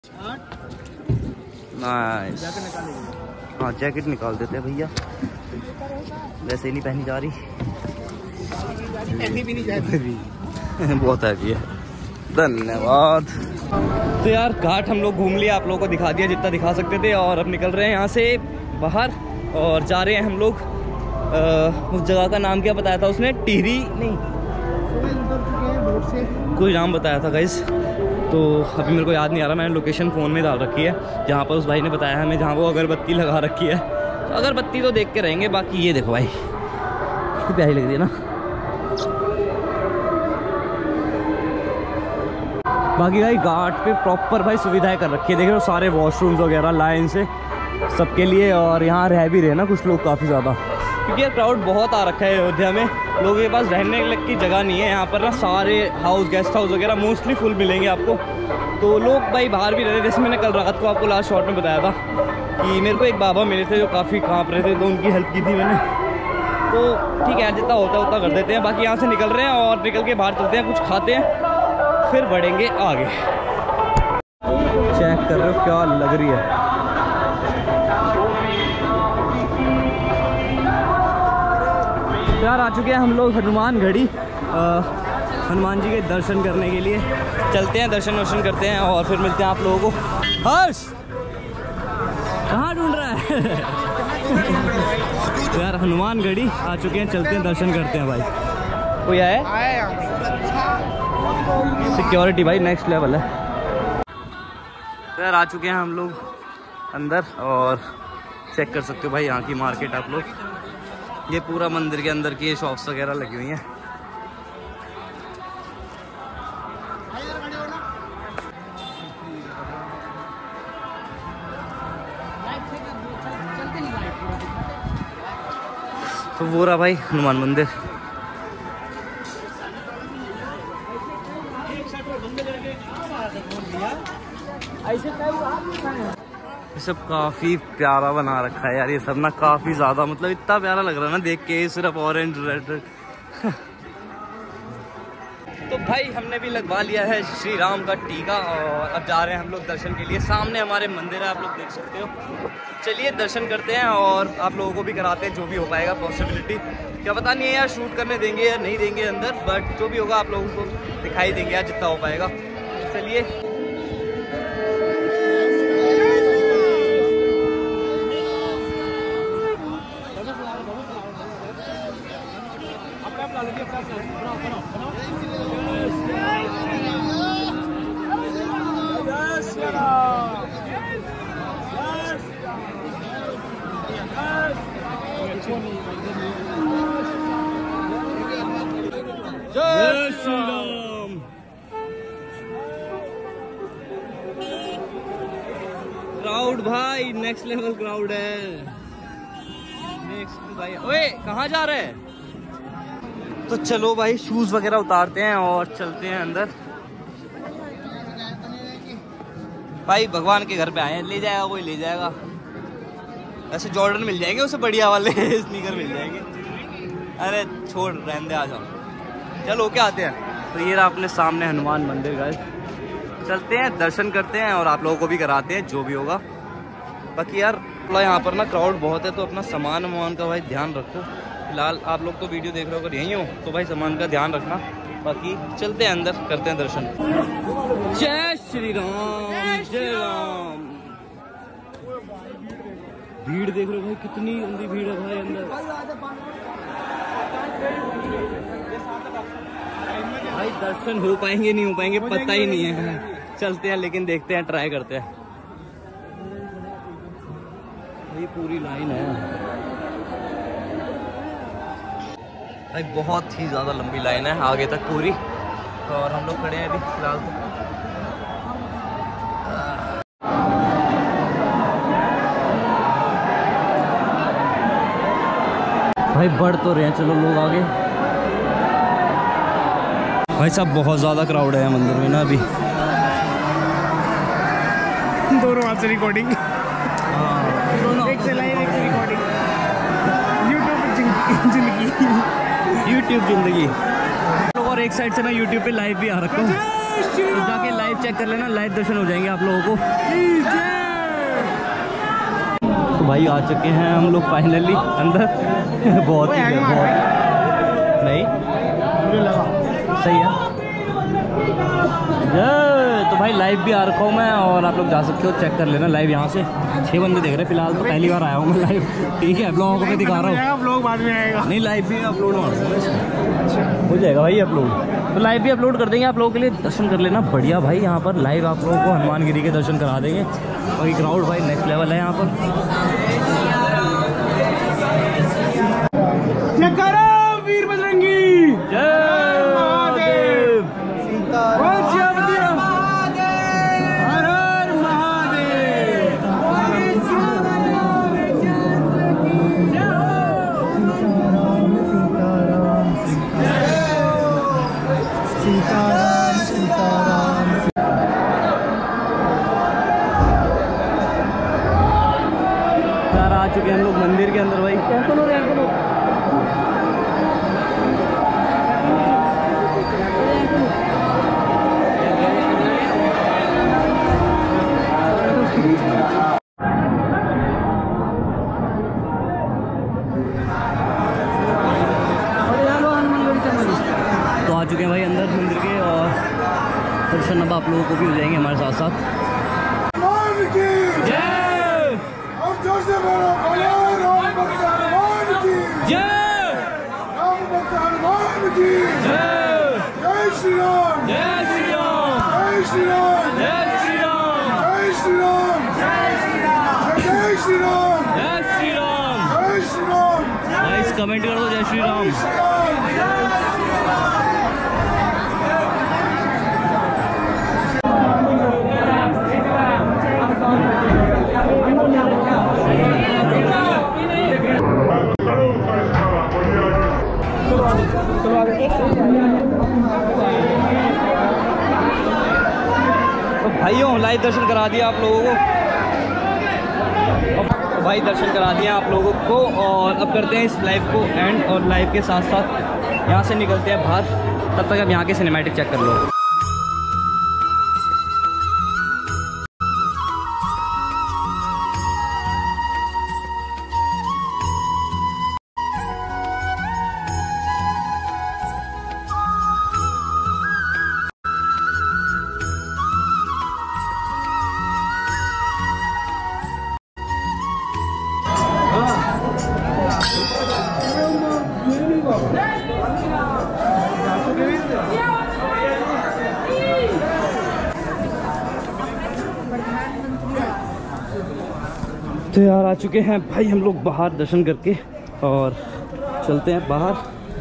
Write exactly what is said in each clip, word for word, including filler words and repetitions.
Nice. हाँ jacket निकाल देते हैं भैया, वैसे ही नहीं पहनी जा रही। भी नहीं जा रही। बहुत हैवी है। धन्यवाद। तो यार घाट हम लोग घूम लिया, आप लोगों को दिखा दिया जितना दिखा सकते थे, और अब निकल रहे हैं यहाँ से बाहर और जा रहे हैं हम लोग। उस जगह का नाम क्या बताया था उसने? टिहरी नहीं, कोई नाम बताया था गाइस, तो अभी मेरे को याद नहीं आ रहा। मैंने लोकेशन फ़ोन में डाल रखी है जहाँ पर उस भाई ने बताया हमें, जहाँ वो अगरबत्ती लगा रखी है। तो अगरबत्ती तो देख के रहेंगे, बाकी ये देखो भाई कितनी प्यारी लग रही है ना। बाकी भाई घाट पे प्रॉपर भाई सुविधाएं कर रखी है, देख रहे हो सारे वॉशरूम्स वगैरह लाइन से सबके लिए। और यहाँ रह भी रहे ना कुछ लोग काफ़ी ज़्यादा, क्योंकि यार क्राउड बहुत आ रखा है अयोध्या में, लोगों के पास रहने की जगह नहीं है। यहाँ पर ना सारे हाउस गेस्ट हाउस वगैरह मोस्टली फुल मिलेंगे आपको। तो लोग भाई बाहर भी रह रहे, जैसे मैंने कल रात को आपको लास्ट शॉट में बताया था कि मेरे को एक बाबा मिले थे जो काफ़ी काँप रहे थे, तो उनकी हेल्प की थी मैंने। तो ठीक है, जितना होता है उतना कर देते हैं। बाकी यहाँ से निकल रहे हैं और निकल के बाहर चलते हैं, कुछ खाते हैं, फिर बढ़ेंगे आगे। चेक कर रहे हो क्या लग रही है। यार आ चुके हैं हम लोग हनुमान गढ़ी, हनुमान जी के दर्शन करने के लिए। चलते हैं, दर्शन वर्शन करते हैं और फिर मिलते हैं आप लोगों को। हर्ष कहाँ ढूंढ रहा है? तो यार हनुमान गढ़ी आ चुके हैं, चलते हैं दर्शन करते हैं भाई। कोई आया? सिक्योरिटी भाई नेक्स्ट लेवल है। तो यार आ चुके हैं हम लोग अंदर और चेक कर सकते हो भाई यहाँ की मार्केट आप लोग। ये पूरा मंदिर के अंदर की ये शॉप्स वगैरह लगी हुई हैं। तो वो रहा भाई हनुमान मंदिर। ये सब काफी प्यारा बना रखा है यार, ये सब ना काफी ज्यादा, मतलब इतना प्यारा लग रहा है ना देख के, सिर्फ ऑरेंज रेड। तो भाई हमने भी लगवा लिया है श्री राम का टीका और अब जा रहे हैं हम लोग दर्शन के लिए। सामने हमारे मंदिर है, आप लोग देख सकते हो। चलिए दर्शन करते हैं और आप लोगों को भी कराते हैं जो भी हो पाएगा पॉसिबिलिटी। क्या पता नहीं है यार शूट करने देंगे या नहीं देंगे अंदर, बट जो भी होगा आप लोगों को दिखाई देंगे यार जितना हो पाएगा। चलिए जय श्री राम। क्राउड भाई नेक्स्ट लेवल क्राउड है। नेक्स्ट भाई, ओए कहाँ जा रहे हैं? तो चलो भाई शूज वगैरह उतारते हैं और चलते हैं अंदर। भाई भगवान के घर पे आए हैं, ले जाएगा कोई ले जाएगा। ऐसे जॉर्डन मिल जाएंगे उसे बढ़िया वाले स्नीकर मिल जाएंगे। अरे छोड़ रहने दे, आ जाओ। चलो क्या आते हैं। तो ये रहा अपने सामने हनुमान मंदिर गाइस, चलते हैं दर्शन करते हैं और आप लोगों को भी कराते हैं जो भी होगा। बाकी यार यहाँ पर ना क्राउड बहुत है, तो अपना सामान वामान का भाई ध्यान रखो। फिलहाल आप लोग तो वीडियो देख रहे हो, अगर यहीं हो तो भाई सामान का ध्यान रखना। बाकी चलते हैं अंदर, करते हैं दर्शन। जय श्री राम, जय राम। भीड़ देख रहे हो भाई, कितनी गंदी भीड़ है भाई अंदर। भाई दर्शन हो पाएंगे नहीं हो पाएंगे पता ही नहीं है। चलते हैं लेकिन देखते हैं, ट्राई करते हैं। ये पूरी लाइन है भाई, बहुत ही ज्यादा लंबी लाइन है आगे तक पूरी, और हम लोग खड़े हैं अभी फिलहाल तो। भाई बढ़ तो रहे हैं, चलो लोग आगे। भाई साहब बहुत ज़्यादा क्राउड है मंदिर में ना अभी। दोनों हाथ से रिकॉर्डिंग, एक से लाइव एक से रिकॉर्डिंग। यूट्यूब जिंदगी, यूट्यूब जिंदगी। और एक साइड से मैं यूट्यूब पे लाइव भी आ रखा हूँ। तो जाके लाइव चेक कर लेना, लाइव दर्शन हो जाएंगे आप लोगों को। तो भाई आ चुके हैं हम लोग फाइनली अंदर। बहुत ही बहुत नहीं मुझे लगा सही है। तो भाई लाइव भी आ रखा हूँ मैं, और आप लोग जा सकते हो चेक कर लेना लाइव। यहाँ से छः बंदे देख रहे हैं फिलहाल, तो पहली बार आया हूँ मैं लाइव। ठीक है, ब्लॉग को भी दिखा रहा हूँ, ब्लॉग बाद में आएगा। नहीं लाइव भी अपलोड हो जाएगा भाई अपलोड, तो लाइव भी अपलोड कर देंगे आप लोगों के लिए। दर्शन कर लेना बढ़िया भाई, यहाँ पर लाइव आप लोगों को हनुमान गिरी के दर्शन करा देंगे। और ये क्राउड भाई नेक्स्ट लेवल है यहाँ पर। जयकारा वीर बजरंगी, जय महादेव, हर हर महादेव। सीताराम सीताराम। यार आ चुके हैं हम लोग मंदिर के अंदर भाई। तो आ चुके हैं भाई अंदर मंदिर के, और दर्शन अब आप लोगों को भी हो जाएंगे हमारे साथ साथ। जय जय श्री राम, जय श्री राम, जय श्री राम, जय श्री राम, जय श्री राम, जय श्री राम, जय श्री राम, जय श्री राम। जय श्री राम। गाइस कमेंट कर दो जय श्री राम। तो भाइयों लाइव दर्शन करा दिया आप लोगों को, तो भाई दर्शन करा दिया आप लोगों को, और अब करते हैं इस लाइव को एंड, और लाइव के साथ साथ यहाँ से निकलते हैं बाहर। तब तक अब यहाँ के सिनेमैटिक चेक कर लो। तो यार आ चुके हैं भाई हम लोग बाहर दर्शन करके, और चलते हैं बाहर।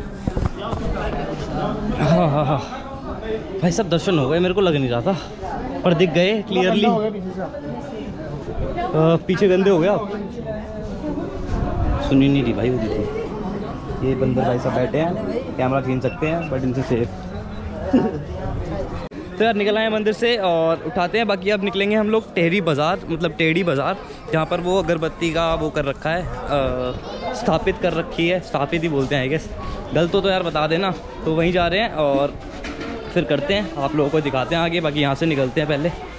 हाँ हाँ हाँ भाई सब दर्शन हो गए, मेरे को लग नहीं रहा था पर दिख गए क्लियरली। पीछे गंदे हो गया, सुनी नहीं थी भाई वो थी। ये बंदर भाई सब बैठे हैं, कैमरा खींच सकते हैं बट इनसे सेफ। तो यार निकल आए मंदिर से और उठाते हैं। बाकी अब निकलेंगे हम लोग टेहरी बाज़ार, मतलब टेढ़ी बाज़ार, जहाँ पर वो अगरबत्ती का वो कर रखा है, आ, स्थापित कर रखी है, स्थापित ही बोलते हैं आई गेस, गलत हो तो यार बता देना। तो वहीं जा रहे हैं और फिर करते हैं, आप लोगों को दिखाते हैं आगे। बाकी यहाँ से निकलते हैं पहले।